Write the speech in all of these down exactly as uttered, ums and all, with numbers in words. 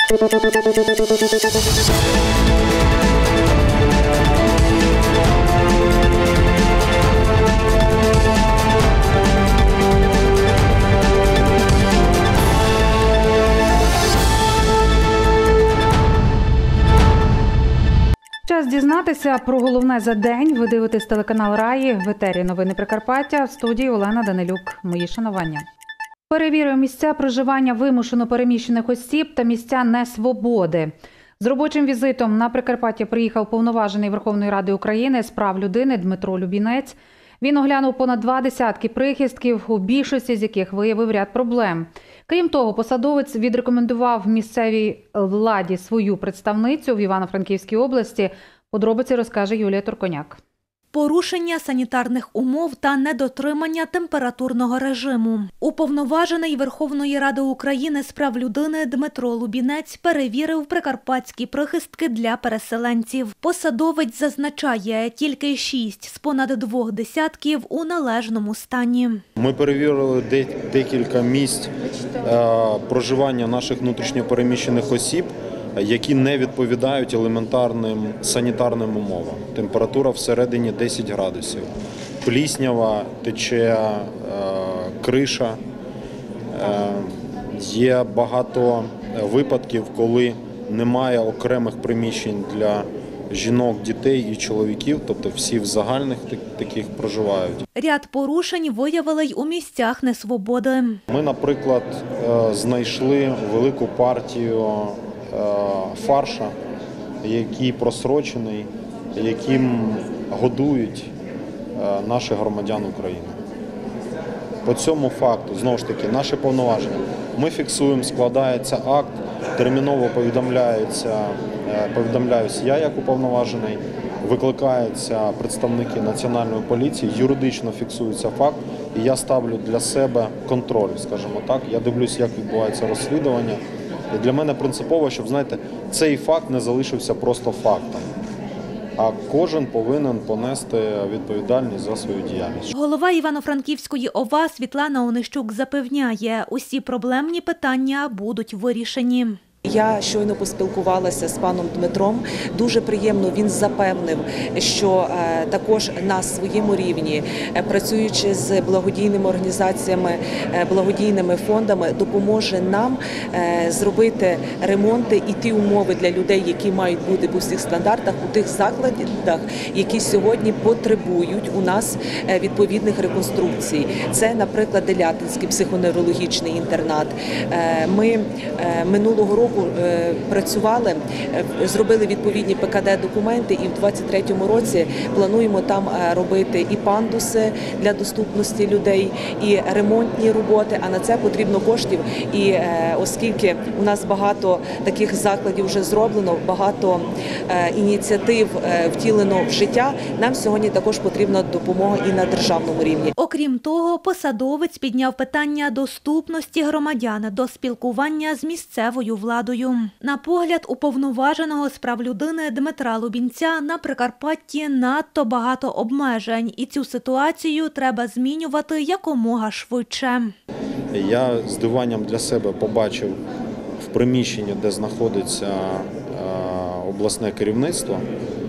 Час дізнатися про головне за день. Ви дивитесь телеканал Раї. В етері новини Прикарпаття. В студії Олена Данилюк. Мої шанування. Перевірив місця проживання вимушено переміщених осіб та місця несвободи. З робочим візитом на Прикарпаття приїхав Уповноважений Верховної Ради України з прав людини Дмитро Лубінець. Він оглянув понад два десятки прихистків, у більшості з яких виявив ряд проблем. Крім того, посадовець відрекомендував місцевій владі свою представницю в Івано-Франківській області. Подробиці розкаже Юлія Турконяк. Порушення санітарних умов та недотримання температурного режиму. Уповноважений Верховної Ради України з прав людини Дмитро Лубінець перевірив прикарпатські прихистки для переселенців. Посадовець зазначає, тільки шість з понад двох десятків у належному стані. Ми перевірили декілька місць проживання наших внутрішньопереміщених осіб, які не відповідають елементарним санітарним умовам. Температура всередині десять градусів. Пліснява, тече е, криша. Е, є багато випадків, коли немає окремих приміщень для жінок, дітей і чоловіків, тобто всі в загальних таких проживають. Ряд порушень виявили й у місцях несвободи. Ми, наприклад, знайшли велику партію фарша, який просрочений, яким годують наших громадян України. По цьому факту, знову ж таки, наше повноваження. Ми фіксуємо, складається акт, терміново повідомляється, повідомляюсь я як уповноважений, викликаються представники Національної поліції, юридично фіксується факт, і я ставлю для себе контроль, скажімо так. Я дивлюсь, як відбувається розслідування. І для мене принципово, щоб, знаєте, цей факт не залишився просто фактом. А кожен повинен понести відповідальність за свою діяльність. Голова Івано-Франківської ОВА Світлана Онищук запевняє, усі проблемні питання будуть вирішені. Я щойно поспілкувалася з паном Дмитром. Дуже приємно, він запевнив, що також на своєму рівні, працюючи з благодійними організаціями, благодійними фондами, допоможе нам зробити ремонти і ті умови для людей, які мають бути по всіх стандартах, у тих закладах, які сьогодні потребують у нас відповідних реконструкцій. Це, наприклад, Делятинський психоневрологічний інтернат. Ми минулого року працювали, зробили відповідні Пе Ка Де документи і в двадцять третьому році плануємо там робити і пандуси для доступності людей, і ремонтні роботи, а на це потрібно коштів. І оскільки у нас багато таких закладів вже зроблено, багато ініціатив втілено в життя, нам сьогодні також потрібна допомога і на державному рівні. Окрім того, посадовець підняв питання доступності громадян до спілкування з місцевою владою. На погляд уповноваженого з прав людини Дмитра Лубінця, на Прикарпатті надто багато обмежень, і цю ситуацію треба змінювати якомога швидше. Я з здивуванням для себе побачив в приміщенні, де знаходиться обласне керівництво,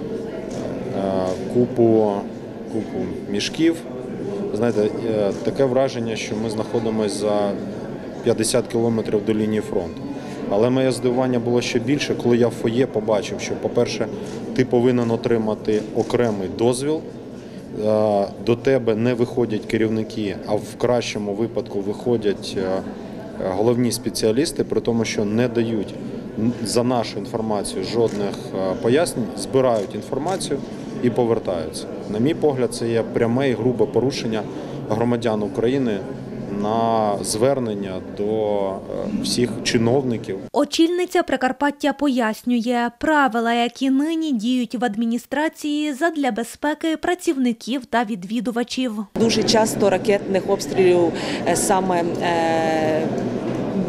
купу, купу мішків. Знаєте, таке враження, що ми знаходимося за п'ятдесят кілометрів до лінії фронту. Але моє здивування було ще більше, коли я в фоє побачив, що, по-перше, ти повинен отримати окремий дозвіл, до тебе не виходять керівники, а в кращому випадку виходять головні спеціалісти, при тому, що не дають за нашу інформацію жодних пояснень, збирають інформацію і повертаються. На мій погляд, це є пряме і грубе порушення громадян України на звернення до всіх чиновників. Очільниця Прикарпаття пояснює, правила, які нині діють в адміністрації задля безпеки працівників та відвідувачів. Дуже часто ракетних обстрілів саме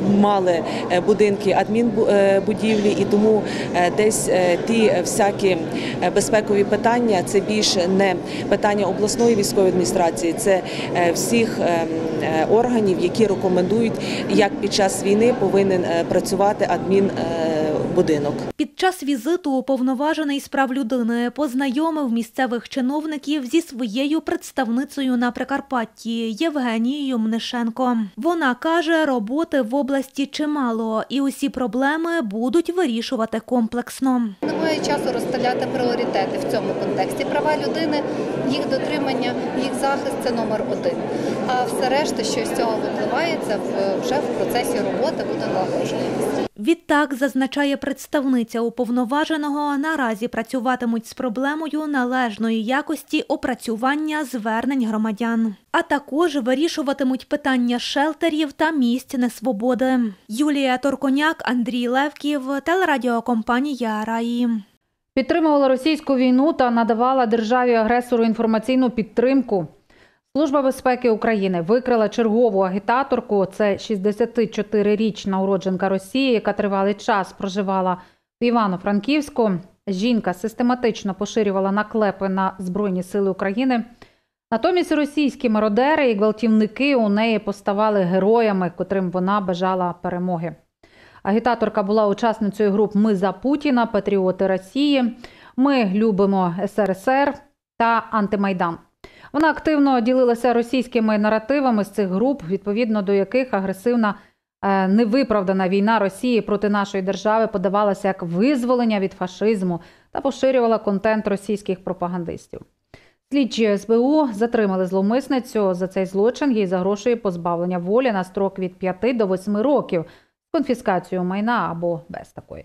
мали будинки адмінбудівлі, і тому десь ті всякі безпекові питання – це більше не питання обласної військової адміністрації, це всіх органів, які рекомендують, як під час війни повинен працювати адмінбудинок. Під час візиту уповноважений з прав людини познайомив місцевих чиновників зі своєю представницею на Прикарпатті Євгенією Мнишенко. Вона каже, роботи в області чимало і усі проблеми будуть вирішувати комплексно. Немає часу розставляти пріоритети в цьому контексті. Права людини, їх дотримання, їх захист – це номер один. А все решта, що з цього випливає, це вже в процесі роботи буде налагоджуватися. Відтак, зазначає представниця уповноваженого, наразі працюватимуть з проблемою належної якості опрацювання звернень громадян. А також вирішуватимуть питання шелтерів та місць несвободи. Юлія Торконяк, Андрій Левків, телерадіокомпанія «Раї». Підтримувала російську війну та надавала державі-агресору інформаційну підтримку. Служба безпеки України викрила чергову агітаторку. Це шістдесятичотирирічна уродженка Росії, яка тривалий час проживала в Івано-Франківську. Жінка систематично поширювала наклепи на Збройні сили України. Натомість російські мародери і гвалтівники у неї поставали героями, котрим вона бажала перемоги. Агітаторка була учасницею груп «Ми за Путіна», «Патріоти Росії», «Ми любимо ес ер ес ер» та «Антимайдан». Вона активно ділилася російськими наративами з цих груп, відповідно до яких агресивна, невиправдана війна Росії проти нашої держави подавалася як визволення від фашизму та поширювала контент російських пропагандистів. Слідчі ес бе у затримали зловмисницю. За цей злочин їй загрожує позбавлення волі на строк від п'яти до восьми років з конфіскацією майна або без такої.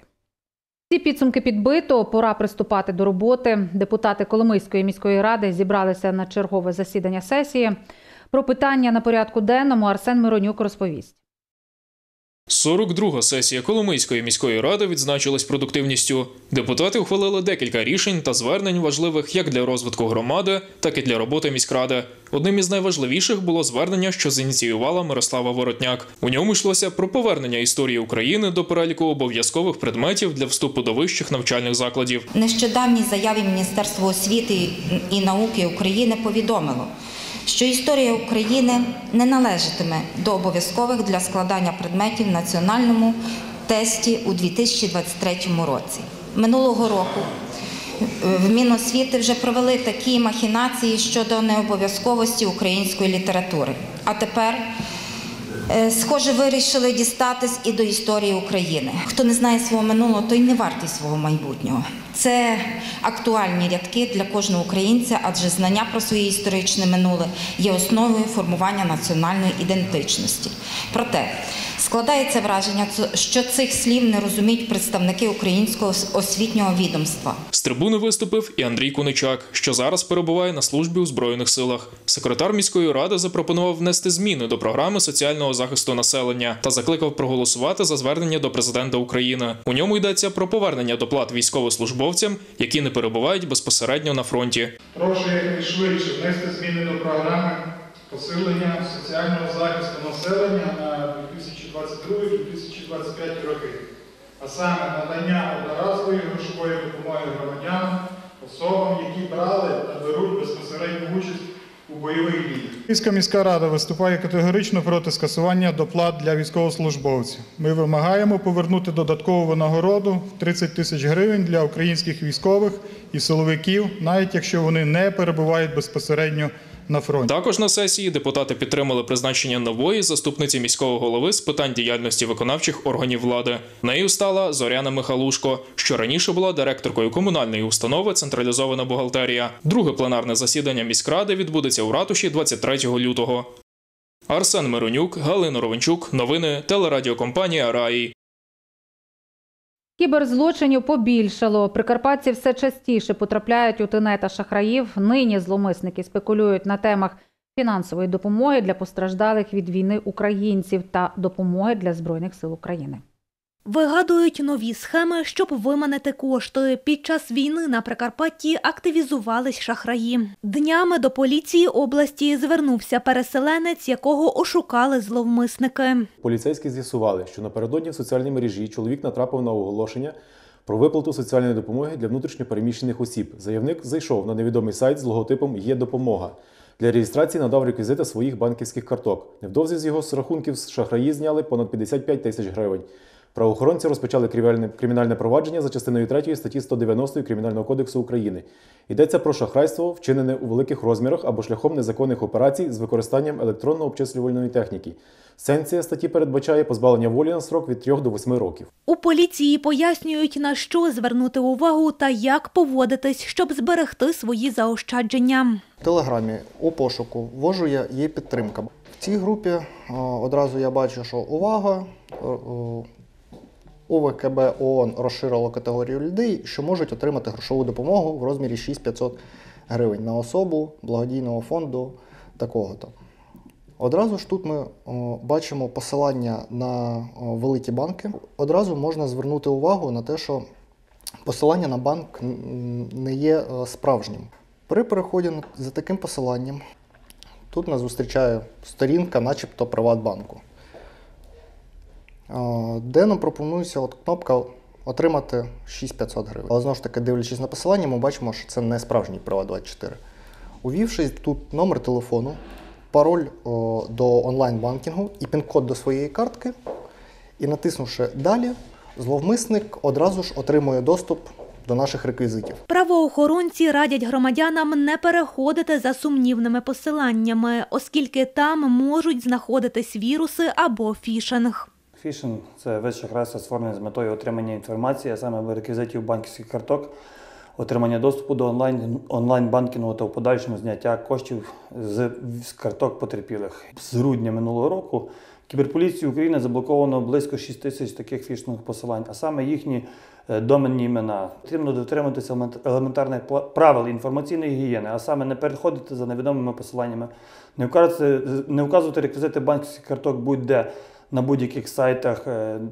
Ці підсумки підбито, пора приступати до роботи. Депутати Коломийської міської ради зібралися на чергове засідання сесії. Про питання на порядку денному Арсен Миронюк розповість. сорок друга сесія Коломийської міської ради відзначилась продуктивністю. Депутати ухвалили декілька рішень та звернень важливих як для розвитку громади, так і для роботи міськради. Одним із найважливіших було звернення, що зініціювала Мирослава Воротняк. У ньому йшлося про повернення історії України до переліку обов'язкових предметів для вступу до вищих навчальних закладів. В нещодавній заяві Міністерства освіти і науки України повідомило, що історія України не належатиме до обов'язкових для складання предметів в національному тесті у дві тисячі двадцять третьому році. Минулого року в Міносвіти вже провели такі махінації щодо необов'язковості української літератури. А тепер, схоже, вирішили дістатись і до історії України. Хто не знає свого минулого, той не вартий свого майбутнього. Це актуальні рядки для кожного українця, адже знання про своє історичне минуле є основою формування національної ідентичності. Проте, складається враження, що цих слів не розуміють представники українського освітнього відомства. З трибуни виступив і Андрій Куничак, що зараз перебуває на службі у Збройних силах. Секретар міської ради запропонував внести зміни до програми соціального захисту населення та закликав проголосувати за звернення до президента України. У ньому йдеться про повернення доплат військовослужбовцям, які не перебувають безпосередньо на фронті. Прошу якнайшвидше внести зміни до програми посилення соціального захисту населення на дві тисячі двадцять другий - дві тисячі двадцять п'ятий роки, а саме надання одноразової грошової допомоги громадянам, особам, які брали та беруть безпосередню участь у бойових діях. Київська міська рада виступає категорично проти скасування доплат для військовослужбовців. Ми вимагаємо повернути додаткову винагороду в тридцять тисяч гривень для українських військових і силовиків, навіть якщо вони не перебувають безпосередньо на фронті. Також на сесії депутати підтримали призначення нової заступниці міського голови з питань діяльності виконавчих органів влади. Нею стала Зоряна Михалушко, що раніше була директоркою комунальної установи «Централізована бухгалтерія». Друге пленарне засідання міськради відбудеться у ратуші двадцять третього лютого. Арсен Миронюк, Галина Ровенчук. Новини телерадіокомпанія «Раї». Кіберзлочинів побільшало. Прикарпатці все частіше потрапляють у тенета шахраїв. Нині зловмисники спекулюють на темах фінансової допомоги для постраждалих від війни українців та допомоги для Збройних сил України. Вигадують нові схеми, щоб виманити кошти. Під час війни на Прикарпатті активізувались шахраї. Днями до поліції області звернувся переселенець, якого ошукали зловмисники. Поліцейські з'ясували, що напередодні в соціальній мережі чоловік натрапив на оголошення про виплату соціальної допомоги для внутрішньопереміщених осіб. Заявник зайшов на невідомий сайт з логотипом «Є допомога». Для реєстрації надав реквізити своїх банківських карток. Невдовзі з його рахунків шахраї зняли понад п'ятдесят п'ять тисяч гривень. Правоохоронці розпочали кримінальне провадження за частиною третьою статті сто дев'яносто Кримінального кодексу України. Йдеться про шахрайство, вчинене у великих розмірах або шляхом незаконних операцій з використанням електронно-обчислювальної техніки. Санкція статті передбачає позбавлення волі на строк від трьох до восьми років. У поліції пояснюють, на що звернути увагу та як поводитись, щоб зберегти свої заощадження. В Телеграмі у пошуку ввожу я «Є підтримка». В цій групі одразу я бачу, що увага, У В К Б ООН розширило категорію людей, що можуть отримати грошову допомогу в розмірі шість тисяч п'ятсот гривень на особу благодійного фонду такого-то. Одразу ж тут ми о, бачимо посилання на о, великі банки. Одразу можна звернути увагу на те, що посилання на банк не є о, справжнім. При переході за таким посиланням тут нас зустрічає сторінка начебто Приватбанку, де нам пропонується от кнопка «Отримати шість тисяч п'ятсот гривень». Але знову ж таки, дивлячись на посилання, ми бачимо, що це не справжній Приват двадцять чотири. Увівши тут номер телефону, пароль о, до онлайн-банкінгу і пін-код до своєї картки, і натиснувши «Далі», зловмисник одразу ж отримує доступ до наших реквізитів. Правоохоронці радять громадянам не переходити за сумнівними посиланнями, оскільки там можуть знаходитись віруси або фішинг. Фішинг – це вид шахрайства, створений з метою отримання інформації, а саме реквізитів банківських карток, отримання доступу до онлайн, онлайн-банкінгу та в подальшому зняття коштів з, з карток потерпілих. З грудня минулого року Кіберполіцією України заблоковано близько шість тисяч таких фішингових посилань, а саме їхні доменні імена. Потрібно дотримуватися елементарних правил інформаційної гігієни, а саме не переходити за невідомими посиланнями, не вказувати, не вказувати реквізити банківських карток будь-де, на будь-яких сайтах,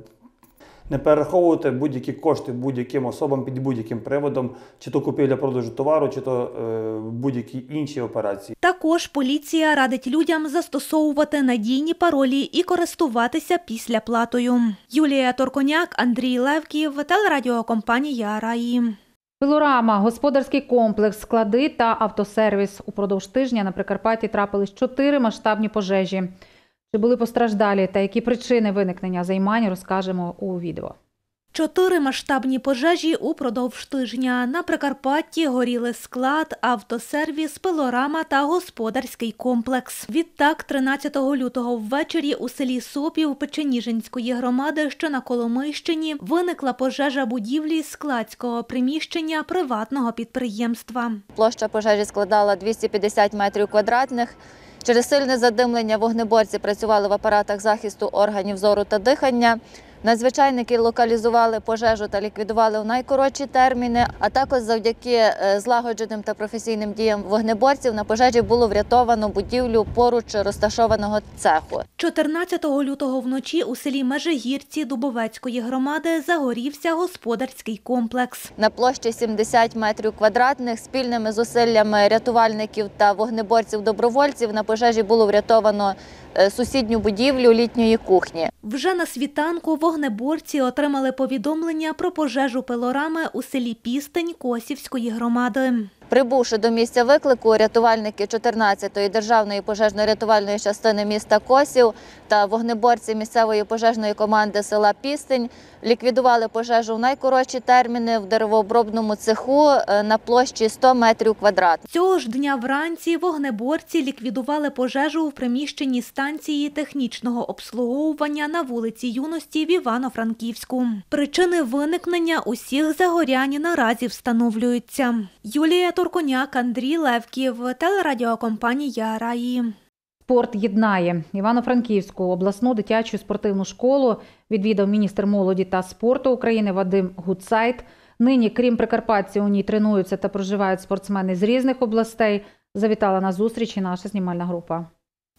не перераховувати будь-які кошти будь-яким особам під будь-яким приводом, чи то купівля-продажу товару, чи то е, будь-які інші операції. Також поліція радить людям застосовувати надійні паролі і користуватися післяплатою. Юлія Торконяк, Андрій Левків, телерадіокомпанія «Раї». Пилорама, господарський комплекс, склади та автосервіс. Упродовж тижня на Прикарпатті трапились чотири масштабні пожежі. Чи були постраждалі та які причини виникнення займань, розкажемо у відео. Чотири масштабні пожежі упродовж тижня. На Прикарпатті горіли склад, автосервіс, пилорама та господарський комплекс. Відтак, тринадцятого лютого ввечері у селі Сопів Печеніжинської громади, що на Коломийщині, виникла пожежа будівлі складського приміщення приватного підприємства. Площа пожежі складала двісті п'ятдесят метрів квадратних. Через сильне задимлення вогнеборці працювали в апаратах захисту органів зору та дихання. Надзвичайники локалізували пожежу та ліквідували у найкоротші терміни, а також завдяки злагодженим та професійним діям вогнеборців на пожежі було врятовано будівлю поруч розташованого цеху. чотирнадцятого лютого вночі у селі Межигірці Дубовецької громади загорівся господарський комплекс. На площі сімдесят метрів квадратних спільними зусиллями рятувальників та вогнеборців-добровольців на пожежі було врятовано сусідню будівлю літньої кухні. Вже на світанку вогнеборці отримали повідомлення про пожежу пилорами у селі Пістень Косівської громади. Прибувши до місця виклику, рятувальники чотирнадцятої державної пожежно-рятувальної частини міста Косів та вогнеборці місцевої пожежної команди села Пістень ліквідували пожежу в найкоротші терміни в деревообробному цеху на площі сто метрів квадратних. Цього ж дня вранці вогнеборці ліквідували пожежу в приміщенні станції технічного обслуговування на вулиці Юності в Івано-Франківську. Причини виникнення усіх загорянь наразі встановлюються. Юлія Торконяк, Андрій Левків, телерадіокомпанія «Раї». Спорт єднає. Івано-Франківську обласну дитячу спортивну школу відвідав міністр молоді та спорту України Вадим Гудсайт. Нині, крім прикарпатців, у ній тренуються та проживають спортсмени з різних областей. Завітала на зустріч і наша знімальна група.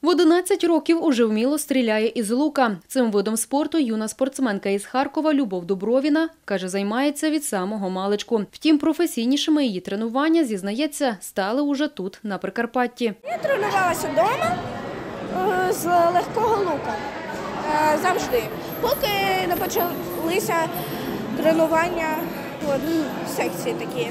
В одинадцять років уже вміло стріляє із лука. Цим видом спорту юна спортсменка із Харкова Любов Дубровіна, каже, займається від самого маличку. Втім, професійнішими її тренування, зізнається, стали уже тут, на Прикарпатті. Я тренувалася вдома з легкого лука завжди, поки не почалися тренування в секції такі.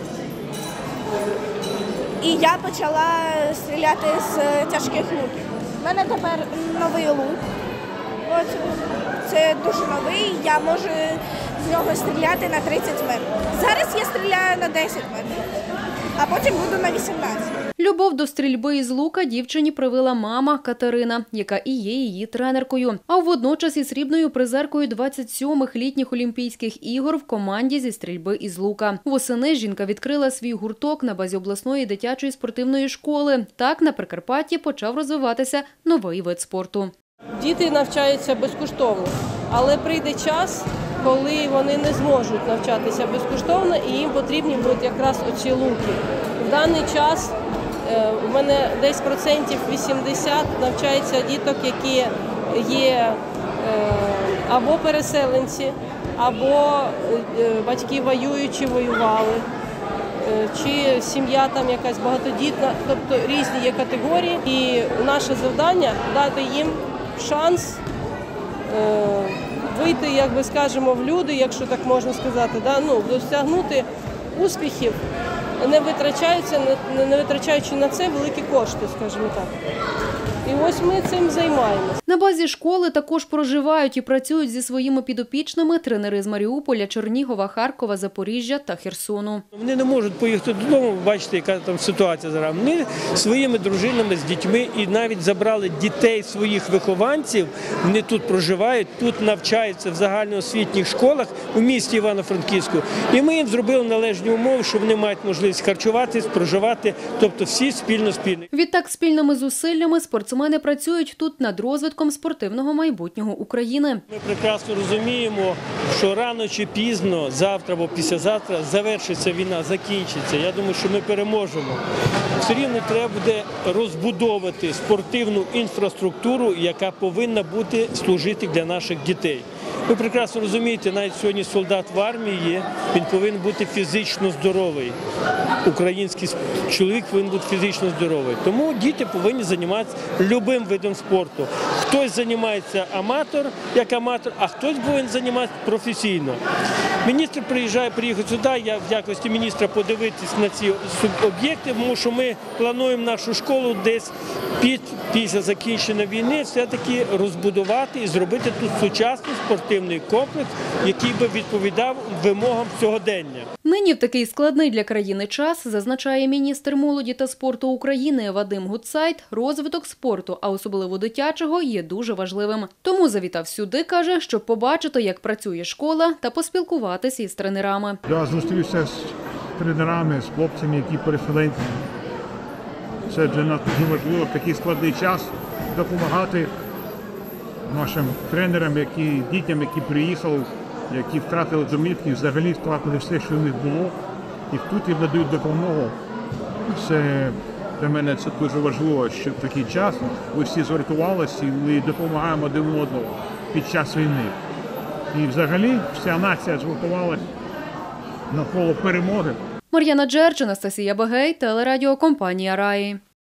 І я почала стріляти з тяжких луків. У мене тепер новий лук. От, це дуже новий, я можу з нього стріляти на тридцять метрів. Зараз я стріляю на десять метрів, а потім буду на вісімнадцять. Любов до стрільби із лука дівчині привила мама Катерина, яка і є її тренеркою. А водночас і срібною призеркою двадцять сьомих літніх Олімпійських ігор в команді зі стрільби із лука. Восени жінка відкрила свій гурток на базі обласної дитячої спортивної школи. Так на Прикарпатті почав розвиватися новий вид спорту. Діти навчаються безкоштовно, але прийде час, коли вони не зможуть навчатися безкоштовно і їм потрібні будуть якраз оці луки. В даний час у мене десь процентів вісімдесят навчається діток, які є або переселенці, або батьки воюючі воювали, чи сім'я там якась багатодітна, тобто різні є категорії. І наше завдання – дати їм шанс вийти, як би скажемо, в люди, якщо так можна сказати, да? Ну, досягнути успіхів, не витрачаються, не, не витрачаючи на це великі кошти, скажімо так. І ось ми цим займаємося. На базі школи також проживають і працюють зі своїми підопічними тренери з Маріуполя, Чернігова, Харкова, Запоріжжя та Херсону. Вони не можуть поїхати додому, бачите, яка там ситуація зараз. Вони своїми дружинами, з дітьми і навіть забрали дітей своїх вихованців, вони тут проживають, тут навчаються в загальноосвітніх школах у місті Івано-Франківську. І ми їм зробили належні умови, що вони мають можливість харчуватись, проживати, тобто всі спільно-спільно. Відтак спільними зусиллями спортсмени працюють тут над розвитком спортивного майбутнього України. Ми прекрасно розуміємо, що рано чи пізно, завтра або післязавтра, завершиться війна, закінчиться. Я думаю, що ми переможемо. Все рівно треба буде розбудовувати спортивну інфраструктуру, яка повинна бути служити для наших дітей. Ви прекрасно розумієте, навіть сьогодні солдат в армії є, він повинен бути фізично здоровий. Український чоловік повинен бути фізично здоровий. Тому діти повинні займатися любим видом спорту. Хтось займається аматор, як аматор, а хтось повинен займатися професійно. Міністр приїжджає, приїхав сюди, я в якості міністра подивитись на ці об'єкти, тому що ми плануємо нашу школу десь під, після закінчення війни все-таки розбудувати і зробити тут сучасний спортивний комплекс, який би відповідав вимогам сьогодення. Нині в такий складний для країни час, зазначає міністр молоді та спорту України Вадим Гутцайт, розвиток спорту, а особливо дитячого, є дуже важливим. Тому завітав сюди, каже, щоб побачити, як працює школа та поспілкуватися із тренерами. Я зустрівся з тренерами, з хлопцями, які переселенці. Це для нас дуже важливо в такий складний час допомагати нашим тренерам, які, дітям, які приїхали, які втратили домівки, взагалі втратили все, що в них було. І тут їм надають допомогу. Це для мене це дуже важливо, що в такий час ви всі згуртувалися і ми допомагаємо один одному під час війни. І взагалі вся нація згуртувалася навколо перемоги. Мар'яна Джерч, Анастасія Багей, телерадіокомпанія «Раї».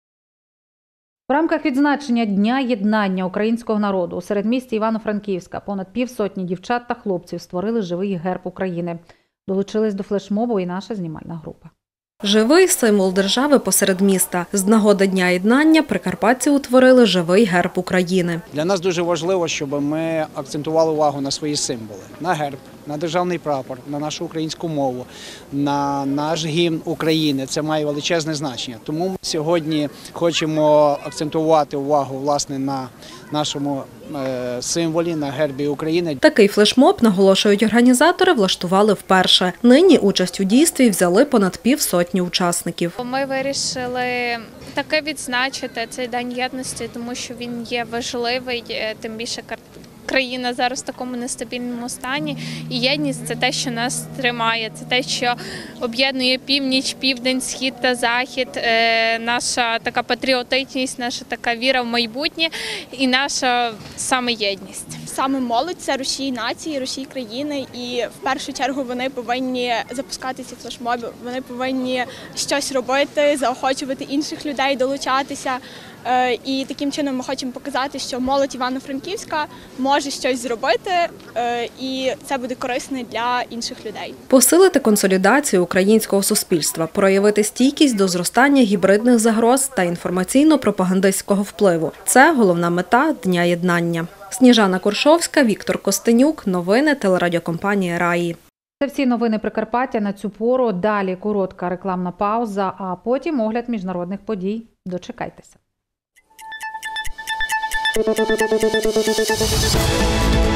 В рамках відзначення Дня єднання українського народу у середмісті Івано-Франківська понад півсотні дівчат та хлопців створили живий герб України. Долучились до флешмобу і наша знімальна група. Живий символ держави посеред міста. З нагоди Дня єднання прикарпатці утворили живий герб України. Для нас дуже важливо, щоб ми акцентували увагу на свої символи. На герб, на державний прапор, на нашу українську мову, на наш гімн України. Це має величезне значення. Тому ми сьогодні хочемо акцентувати увагу власне на нашому символі, на гербі України. Такий флешмоб, наголошують організатори, влаштували вперше. Нині участь у дійстві взяли понад півсотні учасників. Ми вирішили таки відзначити цей День єдності, тому що він є важливий, тим більше країна зараз в такому нестабільному стані. І єдність – це те, що нас тримає, це те, що об'єднує північ, південь, схід та захід, наша така патріотичність, наша така віра в майбутнє і наша саме єдність. Саме молодь – це рушій нації, рушій країни, і в першу чергу вони повинні запускати ці флешмоби, вони повинні щось робити, заохочувати інших людей долучатися. І таким чином ми хочемо показати, що молодь Івано-Франківська може щось зробити, і це буде корисно для інших людей. Посилити консолідацію українського суспільства, проявити стійкість до зростання гібридних загроз та інформаційно-пропагандистського впливу – це головна мета Дня єднання. Сніжана Коршовська, Віктор Костенюк. Новини телерадіокомпанії «Раї». Це всі новини Прикарпаття на цю пору. Далі коротка рекламна пауза, а потім огляд міжнародних подій. Дочекайтеся.